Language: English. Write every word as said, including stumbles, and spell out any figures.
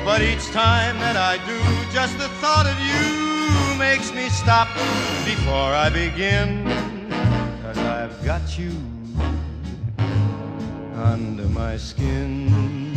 But each time that I do, just the thought of you makes me stop before I begin. 'Cause I've got you under my skin.